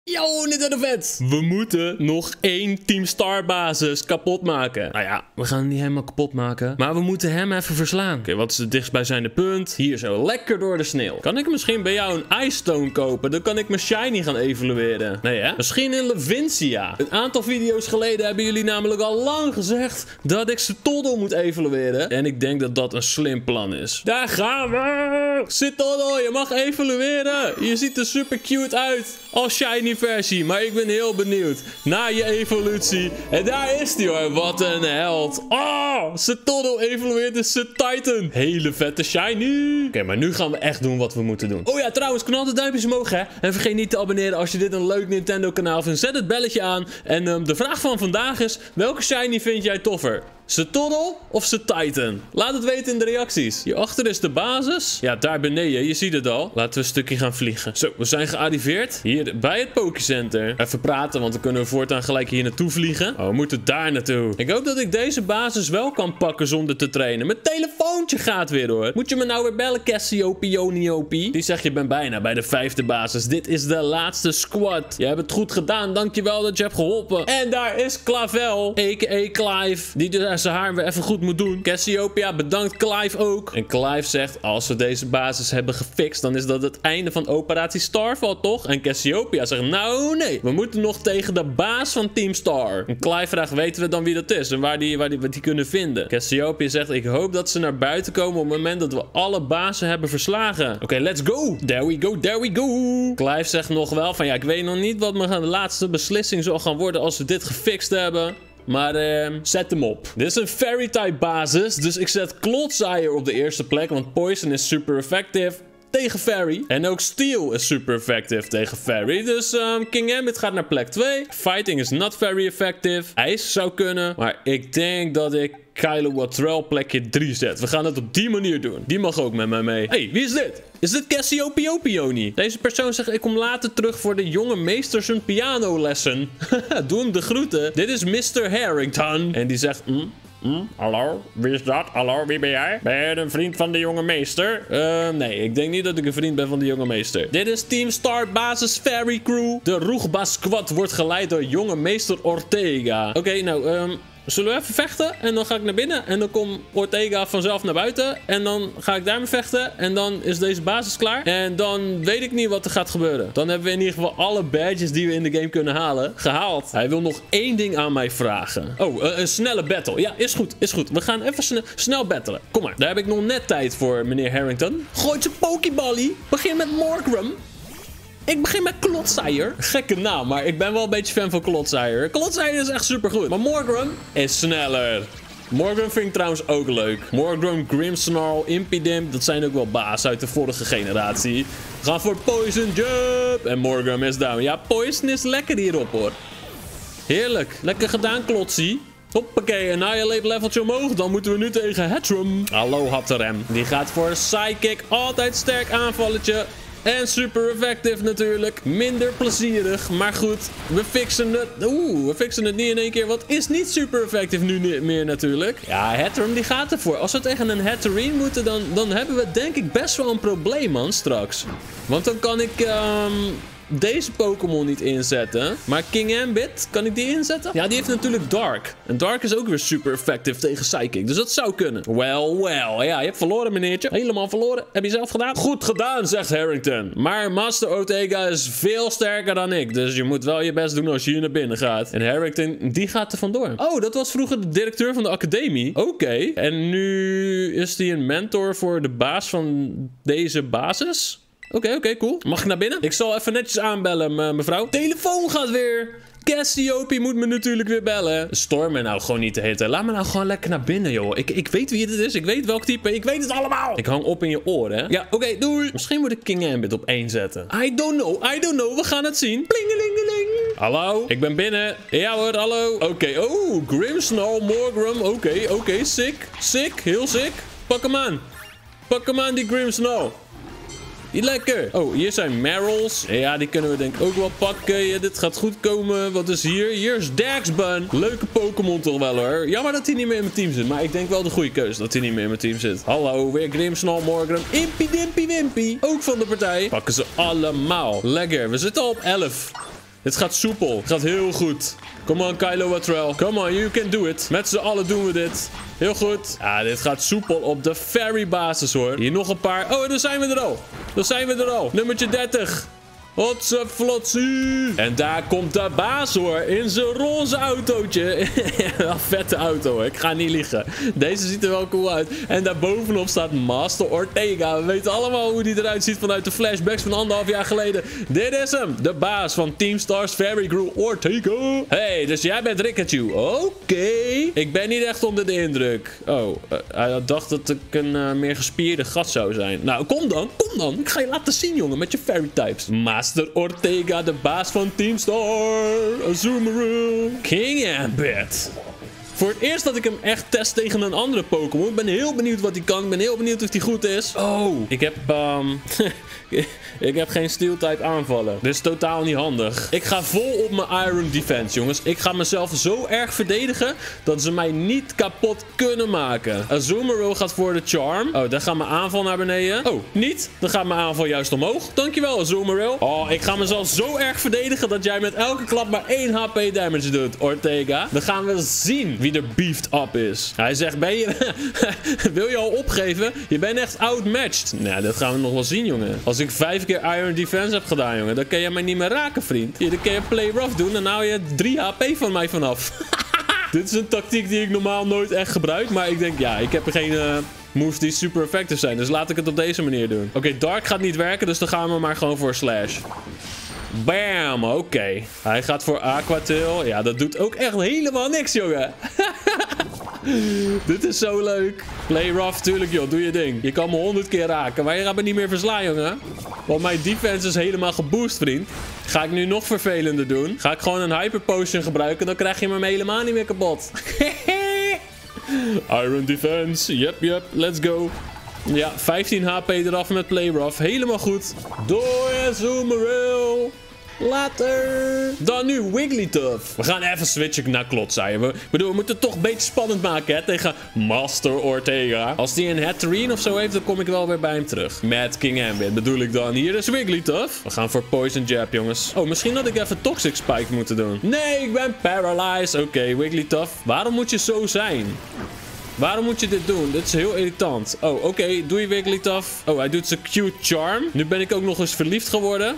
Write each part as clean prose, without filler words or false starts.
Yo, Nintendo fans! We moeten nog 1 Team Star basis kapot maken. Nou ja, we gaan hem niet helemaal kapot maken. Maar we moeten hem even verslaan. Oké, wat is het dichtstbijzijnde punt? Hier zo, lekker door de sneeuw. Kan ik misschien bij jou een Ice Stone kopen? Dan kan ik mijn Shiny gaan evalueren. Nee hè? Misschien in Levincia. Een aantal video's geleden hebben jullie namelijk al lang gezegd dat ik Sitoddle moet evalueren. En ik denk dat dat een slim plan is. Daar gaan we! Sitoddle, je mag evalueren. Je ziet er super cute uit als Shiny versie, maar ik ben heel benieuwd naar je evolutie. En daar is die hoor, wat een held. Oh, Sitoddle evolueert in Titan. Hele vette shiny. Oké, maar nu gaan we echt doen wat we moeten doen. Oh ja, trouwens, knal de duimpjes omhoog hè. En vergeet niet te abonneren als je dit een leuk Nintendo kanaal vindt. Zet het belletje aan. En de vraag van vandaag is, welke shiny vind jij toffer? Sitoddle of Titan? Laat het weten in de reacties. Hierachter is de basis. Ja, daar beneden. Je ziet het al. Laten we een stukje gaan vliegen. Zo, we zijn gearriveerd. Hier bij het Pokécenter. Even praten, want dan kunnen we voortaan gelijk hier naartoe vliegen. Oh, we moeten daar naartoe. Ik hoop dat ik deze basis wel kan pakken zonder te trainen. Mijn telefoontje gaat weer hoor. Moet je me nou weer bellen, Cassiopeoniopie? Die zegt je bent bijna bij de 5e basis. Dit is de laatste squad. Je hebt het goed gedaan. Dankjewel dat je hebt geholpen. En daar is Clavel, a.k.a. Clive. Die dus zijn haar weer even goed moet doen. Cassiopeia bedankt Clive ook. En Clive zegt, als we deze basis hebben gefixt, dan is dat het einde van operatie Starfall, toch? En Cassiopeia zegt, nou nee, we moeten nog tegen de baas van Team Star. En Clive vraagt, weten we dan wie dat is? En waar die kunnen vinden? Cassiopeia zegt, ik hoop dat ze naar buiten komen op het moment dat we alle bazen hebben verslagen. Oké, let's go. There we go, there we go. Clive zegt nog wel van, ja, ik weet nog niet wat mijn laatste beslissing zal gaan worden als we dit gefixt hebben. Maar zet hem op. Dit is een Fairy-type basis. Dus ik zet Clodsire op de eerste plek. Want Poison is super effective tegen Fairy. En ook Steel is super effective tegen Fairy. Dus King Ambit gaat naar plek 2. Fighting is not very effective. IJs zou kunnen. Maar ik denk dat ik Kylo plekje 3 zet. We gaan het op die manier doen. Die mag ook met mij mee. Hey, wie is dit? Is dit Cassiopeiopioni? Deze persoon zegt, ik kom later terug voor de jonge meester zijn pianolessen. Doe hem de groeten. Dit is Mr. Harrington. En die zegt, hallo, wie is dat? Hallo, wie ben jij? Ben je een vriend van de jonge meester? Nee, ik denk niet dat ik een vriend ben van de jonge meester. Dit is Team Star Basis Fairy Crew. De Roegba Squad wordt geleid door jonge meester Ortega. Oké, nou, zullen we even vechten? En dan ga ik naar binnen. En dan komt Ortega vanzelf naar buiten. En dan ga ik daarmee vechten. En dan is deze basis klaar. En dan weet ik niet wat er gaat gebeuren. Dan hebben we in ieder geval alle badges die we in de game kunnen halen gehaald. Hij wil nog 1 ding aan mij vragen. Oh, een snelle battle. Ja, is goed, is goed. We gaan even snel battlen. Kom maar. Daar heb ik nog net tijd voor, meneer Harrington. Gooit zijn Pokéballie. Begin met Morgrem. Ik begin met Clodsire. Gekke naam, maar ik ben wel een beetje fan van Clodsire. Clodsire is echt super goed. Maar Morgrem is sneller. Morgrem vind ik trouwens ook leuk. Morgrem, Grimmsnarl, Impidimp. Dat zijn ook wel baas uit de vorige generatie. We gaan voor Poison Jump. En Morgrem is down. Ja, Poison is lekker hierop hoor. Heerlijk. Lekker gedaan, Klotsie. Hoppakee, Annihilate leveltje omhoog. Dan moeten we nu tegen Hatterem. Hallo Hatterem. Die gaat voor Psychic. Altijd sterk aanvalletje. En super effective natuurlijk. Minder plezierig. Maar goed, we fixen het. We fixen het niet in 1 keer. Wat is niet super effective nu meer natuurlijk. Ja, Hatterem die gaat ervoor. Als we tegen een Hatterene moeten, dan hebben we denk ik best wel een probleem man straks. Want dan kan ik deze Pokémon niet inzetten. Maar King Ambit, kan ik die inzetten? Ja, die heeft natuurlijk Dark. En Dark is ook weer super effective tegen Psychic. Dus dat zou kunnen. Well. Ja, je hebt verloren, meneertje. Helemaal verloren. Heb je zelf gedaan? Goed gedaan, zegt Harrington. Maar Master Ortega is veel sterker dan ik. Dus je moet wel je best doen als je hier naar binnen gaat. En Harrington, die gaat er vandoor. Oh, dat was vroeger de directeur van de academie. Oké. En nu is hij een mentor voor de baas van deze basis? Oké, cool. Mag ik naar binnen? Ik zal even netjes aanbellen, mevrouw. Telefoon gaat weer. Cassiopeia moet me natuurlijk weer bellen. Storm me nou gewoon niet te heten. Laat me nou gewoon lekker naar binnen, joh. Ik weet wie het is. Ik weet welk type. Ik weet het allemaal. Ik hang op in je oren, hè. Ja, oké, doei. Misschien moet ik King Ambit op 1 zetten. I don't know. We gaan het zien. Plingelingeling. Hallo, ik ben binnen. Ja hoor, hallo. Oké, Grimmsnarl, Morgrem. Oké, sick. Heel sick. Pak hem aan, die Grimmsnarl. Die lekker. Oh, hier zijn Marils. Ja, die kunnen we denk ik ook wel pakken. Ja, dit gaat goed komen. Wat is hier? Hier is Daxbun. Leuke Pokémon toch wel hoor. Jammer dat hij niet meer in mijn team zit. Maar ik denk wel de goede keuze dat hij niet meer in mijn team zit. Hallo, weer Grimmsnarl, Morgrem. Impy Dimpy Wimpy. Ook van de partij. Pakken ze allemaal. Lekker. We zitten al op 11. Dit gaat soepel. Het gaat heel goed. Come on, Kylo Watrell. Come on, you can do it. Met z'n allen doen we dit. Heel goed. Ja, dit gaat soepel op de ferry basis, hoor. Hier nog een paar. Oh, daar zijn we er al. Daar zijn we er al. Nummertje 30. Hotse flotsie. En daar komt de baas, hoor. In zijn roze autootje. Een vette auto, hoor. Ik ga niet liegen. Deze ziet er wel cool uit. En daarbovenop staat Master Ortega. We weten allemaal hoe die eruit ziet vanuit de flashbacks van 1,5 jaar geleden. Dit is hem. De baas van Team Star's Ferry Crew, Ortega. Hey, dus jij bent Rikachu. Oké. Ik ben niet echt onder de indruk. Oh, hij dacht dat ik een meer gespierde gat zou zijn. Nou, kom dan. Kom dan. Ik ga je laten zien, jongen, met je fairy types. Master Ortega, de baas van Team Star. Azumarill. King Ambit. Voor het eerst dat ik hem echt test tegen een andere Pokémon. Ik ben heel benieuwd wat hij kan. Ik ben heel benieuwd of hij goed is. Oh, ik heb... ik heb geen Steel-type aanvallen. Dit is totaal niet handig. Ik ga vol op mijn Iron Defense, jongens. Ik ga mezelf zo erg verdedigen dat ze mij niet kapot kunnen maken. Azumarill gaat voor de Charm. Oh, dan gaat mijn aanval naar beneden. Oh, niet. Dan gaat mijn aanval juist omhoog. Dankjewel, Azumarill. Oh, ik ga mezelf zo erg verdedigen dat jij met elke klap maar 1 HP damage doet, Ortega. Dan gaan we zien wie er beefed up is. Hij zegt, ben je... wil je al opgeven? Je bent echt outmatched. Nou, dat gaan we nog wel zien, jongen. Als ik 5 keer Iron Defense heb gedaan, jongen, dan kan je mij niet meer raken, vriend. Hier, dan kan je play rough doen en dan hou je 3 HP van mij vanaf. Dit is een tactiek die ik normaal nooit echt gebruik, maar ik denk, ja, ik heb geen... moves die super effectief zijn. Dus laat ik het op deze manier doen. Oké, Dark gaat niet werken, dus dan gaan we maar gewoon voor Slash. Bam, oké. Hij gaat voor Aqua Tail. Ja, dat doet ook echt helemaal niks, jongen. Dit is zo leuk. Play rough, tuurlijk, joh. Doe je ding. Je kan me 100 keer raken, maar je gaat me niet meer verslaan, jongen. Want mijn defense is helemaal geboost, vriend. Ga ik nu nog vervelender doen? Ga ik gewoon een Hyper Potion gebruiken, dan krijg je me helemaal niet meer kapot. Iron Defense. Yep. Let's go. Ja, 15 HP eraf met Play rough. Helemaal goed. Doei, Azumarill. Later. Dan nu Wigglytuff. We gaan even switchen naar Klotzaier. Ik bedoel, we moeten het toch een beetje spannend maken, hè, tegen Master Ortega. Als die een Hatterene of zo heeft, dan kom ik wel weer bij hem terug. Met King Ambit bedoel ik dan. Hier is Wigglytuff. We gaan voor Poison Jab, jongens. Oh, misschien had ik even Toxic Spike moeten doen. Nee, ik ben paralyzed. Oké, Wigglytuff. Waarom moet je zo zijn? Waarom moet je dit doen? Dit is heel irritant. Oh, oké. Doei, Wigglytuff. Oh, hij doet zijn cute charm. Nu ben ik ook nog eens verliefd geworden.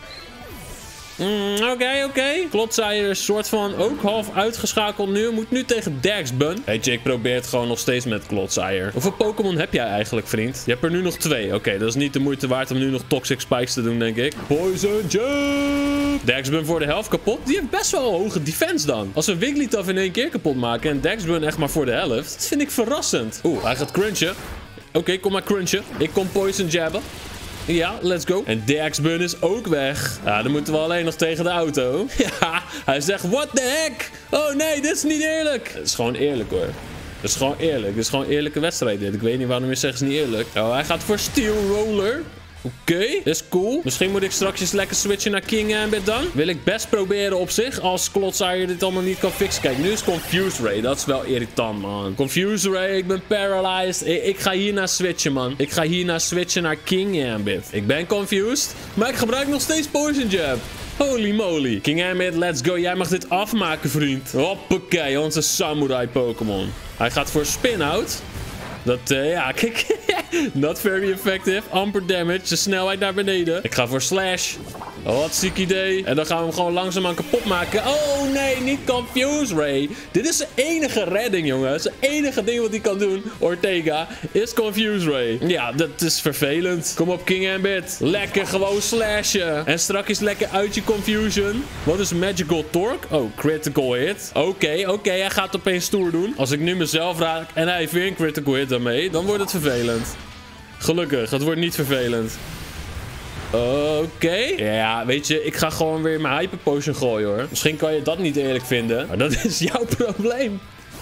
Oké. Klotzaier is soort van ook half uitgeschakeld nu. Moet nu tegen Daxbun. Hey Jake, probeer het gewoon nog steeds met Klotzaier. Hoeveel Pokémon heb jij eigenlijk, vriend? Je hebt er nu nog 2. Oké, dat is niet de moeite waard om nu nog Toxic Spikes te doen, denk ik. Poison Jab! Daxbun voor de helft kapot. Die heeft best wel een hoge defense dan. Als we Wigglytuff in 1 keer kapot maken en Daxbun echt maar voor de helft. Dat vind ik verrassend. Oeh, hij gaat crunchen. Oké, kom maar crunchen. Ik kom Poison Jabben. Ja, let's go. En Daxbun is ook weg. Ja, dan moeten we alleen nog tegen de auto. Ja, hij zegt, what the heck? Oh nee, dit is niet eerlijk. Het is gewoon eerlijk, hoor. Het is gewoon eerlijk. Dit is gewoon een eerlijke wedstrijd, dit. Ik weet niet waarom je zegt, het is niet eerlijk. Oh, hij gaat voor Steel Roller. Oké, dat is cool. Misschien moet ik straks lekker switchen naar King Ambit dan. Wil ik best proberen op zich, als Klotzaier dit allemaal niet kan fixen. Kijk, nu is Confuse Ray. Dat is wel irritant, man. Confuse Ray, ik ben paralyzed. Ik ga hierna switchen, man. Ik ga hierna switchen naar King Ambit. Ik ben confused, maar ik gebruik nog steeds Poison Jab. Holy moly. King Ambit, let's go. Jij mag dit afmaken, vriend. Hoppakee, onze Samurai Pokémon. Hij gaat voor Spin-Out. Dat, ja, kijk. Not very effective. Amper damage. De snelheid naar beneden. Ik ga voor Slash. Wat ziek idee. En dan gaan we hem gewoon langzaamaan kapot maken. Oh nee, niet Confuse Ray. Dit is de enige redding, jongens. Het enige ding wat hij kan doen, Ortega, is Confuse Ray. Ja, dat is vervelend. Kom op, King Ambit. Lekker gewoon slashen. En strakjes lekker uit je Confusion. Wat is Magical Torque? Oh, critical hit. Oké, hij gaat opeens stoer doen. Als ik nu mezelf raak en hij heeft weer een critical hit daarmee, dan wordt het vervelend. Gelukkig, het wordt niet vervelend. Oké. Ja, weet je, ik ga gewoon weer mijn Hyper Potion gooien, hoor. Misschien kan je dat niet eerlijk vinden, maar dat is jouw probleem.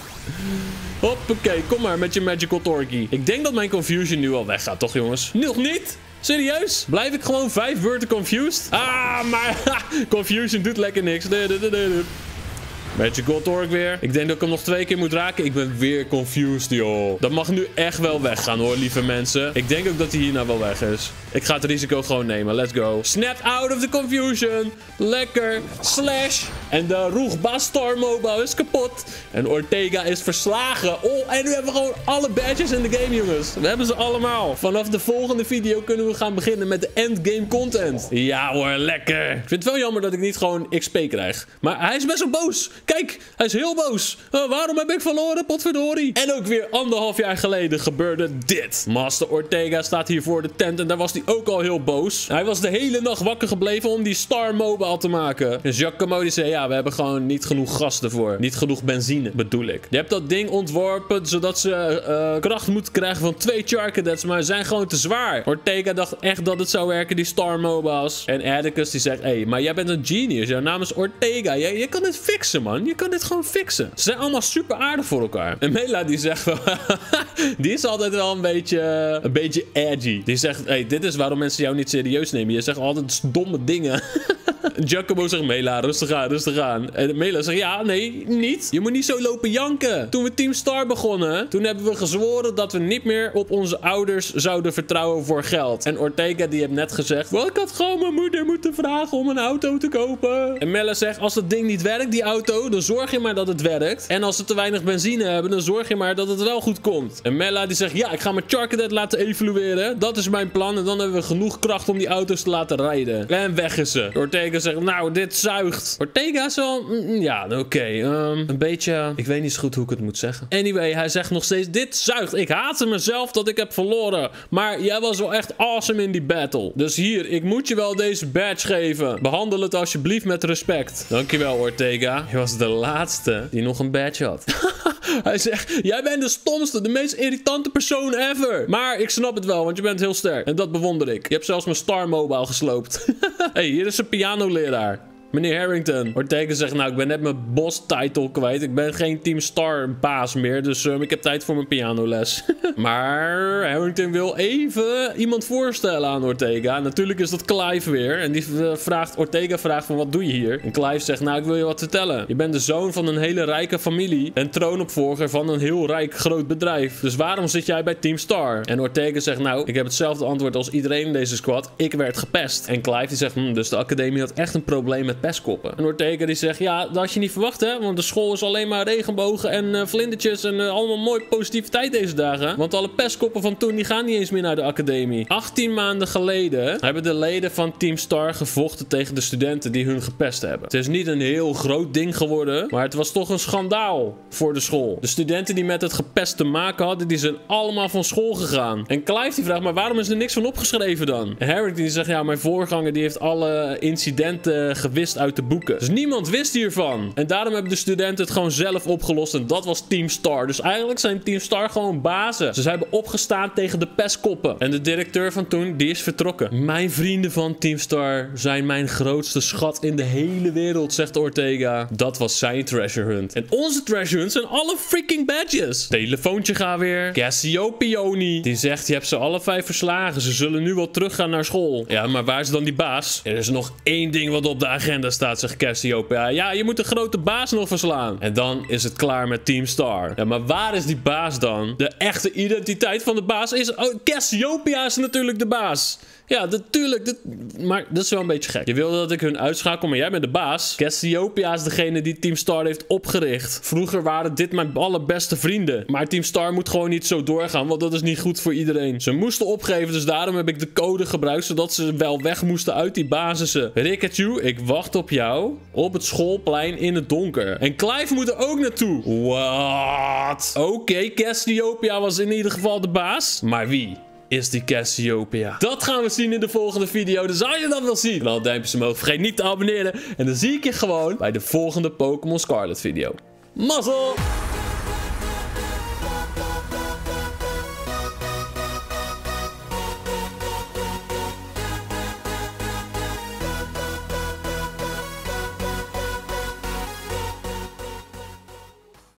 Hoppakee, kom maar met je Magical Torque. Ik denk dat mijn Confusion nu al weggaat, toch, jongens? Nog niet? Serieus? Blijf ik gewoon 5 beurten confused? Ah, maar Confusion doet lekker niks. Magical Torque weer. Ik denk dat ik hem nog 2 keer moet raken. Ik ben weer confused, joh. Dat mag nu echt wel weggaan, hoor, lieve mensen. Ik denk ook dat hij hierna wel weg is. Ik ga het risico gewoon nemen. Let's go. Snap out of the confusion. Lekker. Slash. En de Roegbaas Star Mobile is kapot. En Ortega is verslagen. Oh, en nu hebben we gewoon alle badges in de game, jongens. We hebben ze allemaal. Vanaf de volgende video kunnen we gaan beginnen met de endgame content. Ja hoor, lekker. Ik vind het wel jammer dat ik niet gewoon XP krijg. Maar hij is best wel boos. Kijk, hij is heel boos. Waarom heb ik verloren? Potverdorie. En ook weer 1,5 jaar geleden gebeurde dit. Master Ortega staat hier voor de tent en daar was hij ook al heel boos. Hij was de hele nacht wakker gebleven om die Star Mobile te maken. En Giacomo die zei, ja, we hebben gewoon niet genoeg gas ervoor. Niet genoeg benzine, bedoel ik. Je hebt dat ding ontworpen zodat ze kracht moeten krijgen van 2 Charcadets, maar ze zijn gewoon te zwaar. Ortega dacht echt dat het zou werken, die Star Mobiles. En Atticus die zegt, hé, maar jij bent een genius. Jouw naam is Ortega. Je kan dit fixen, man. Je kan dit gewoon fixen. Ze zijn allemaal super aardig voor elkaar. En Mela die zegt wel, die is altijd wel een beetje edgy. Die zegt, hé, dit is waarom mensen jou niet serieus nemen. Je zegt altijd domme dingen. Giacomo zegt, Mela, rustig aan, rustig aan. En Mela zegt, ja, nee, niet. Je moet niet zo lopen janken. Toen we Team Star begonnen, toen hebben we gezworen dat we niet meer op onze ouders zouden vertrouwen voor geld. En Ortega die heeft net gezegd, wel, ik had gewoon mijn moeder moeten vragen om een auto te kopen. En Mela zegt, als dat ding niet werkt, die auto, dan zorg je maar dat het werkt. En als ze te weinig benzine hebben, dan zorg je maar dat het wel goed komt. En Mela die zegt, ja, ik ga mijn Charcadet laten evalueren. Dat is mijn plan. En dan hebben we genoeg kracht om die auto's te laten rijden. En weg is ze. Ortega zegt, nou, dit zuigt. Ortega is wel, ja, oké. Een beetje, ik weet niet zo goed hoe ik het moet zeggen. Anyway, hij zegt nog steeds, dit zuigt. Ik haatte mezelf dat ik heb verloren. Maar jij was wel echt awesome in die battle. Dus hier, ik moet je wel deze badge geven. Behandel het alsjeblieft met respect. Dankjewel, Ortega. Je was de laatste die nog een badge had. Hij zegt, jij bent de stomste, de meest irritante persoon ever. Maar ik snap het wel, want je bent heel sterk. En dat bewonder ik. Je hebt zelfs mijn Star Mobile gesloopt. Hey, hier is een pianoleraar. Meneer Harrington. Ortega zegt, nou, ik ben net mijn boss title kwijt. Ik ben geen Team Star baas meer. Dus ik heb tijd voor mijn pianoles. Maar Harrington wil even iemand voorstellen aan Ortega. Natuurlijk is dat Clive weer. En die Ortega vraagt van, wat doe je hier? En Clive zegt, nou, ik wil je wat vertellen. Je bent de zoon van een hele rijke familie. En troonopvolger van een heel rijk groot bedrijf. Dus waarom zit jij bij Team Star? En Ortega zegt, nou, ik heb hetzelfde antwoord als iedereen in deze squad. Ik werd gepest. En Clive die zegt, dus de academie had echt een probleem met pestkoppen. En Ortega die zegt, ja, dat had je niet verwacht, hè? Want de school is alleen maar regenbogen en vlindertjes en allemaal mooi positiviteit deze dagen. Want alle pestkoppen van toen, die gaan niet eens meer naar de academie. 18 maanden geleden hebben de leden van Team Star gevochten tegen de studenten die hun gepest hebben. Het is niet een heel groot ding geworden, maar het was toch een schandaal voor de school. De studenten die met het gepest te maken hadden, die zijn allemaal van school gegaan. En Clive die vraagt, maar waarom is er niks van opgeschreven dan? En Harrington die zegt, ja, mijn voorganger die heeft alle incidenten gewist uit de boeken. Dus niemand wist hiervan. En daarom hebben de studenten het gewoon zelf opgelost. En dat was Team Star. Dus eigenlijk zijn Team Star gewoon bazen. Ze hebben opgestaan tegen de pestkoppen. En de directeur van toen, die is vertrokken. Mijn vrienden van Team Star zijn mijn grootste schat in de hele wereld, zegt Ortega. Dat was zijn treasure hunt. En onze treasure hunt zijn alle freaking badges. Telefoontje gaat weer. Cassiopeoni. Die zegt, je hebt ze alle 5 verslagen. Ze zullen nu wel teruggaan naar school. Ja, maar waar is dan die baas? Er is nog één ding wat op de agenda staat, zegt Cassiopeia. Ja, je moet de grote baas nog verslaan. En dan is het klaar met Team Star. Ja, maar waar is die baas dan? De echte identiteit van de baas is... Oh, Cassiopeia is natuurlijk de baas. Ja, natuurlijk. Maar dat is wel een beetje gek. Je wilde dat ik hun uitschakel, maar jij bent de baas. Cassiopeia is degene die Team Star heeft opgericht. Vroeger waren dit mijn allerbeste vrienden. Maar Team Star moet gewoon niet zo doorgaan, want dat is niet goed voor iedereen. Ze moesten opgeven, dus daarom heb ik de code gebruikt, zodat ze wel weg moesten uit die basissen. Rikachu, ik wacht op jou op het schoolplein in het donker. En Clive moet er ook naartoe. Wat? Oké, Cassiopeia was in ieder geval de baas. Maar wie is die Cassiopeia? Dat gaan we zien in de volgende video. Dus als je dat wil zien, dan duimpjes omhoog. Vergeet niet te abonneren. En dan zie ik je gewoon bij de volgende Pokémon Scarlet video. Mazzel!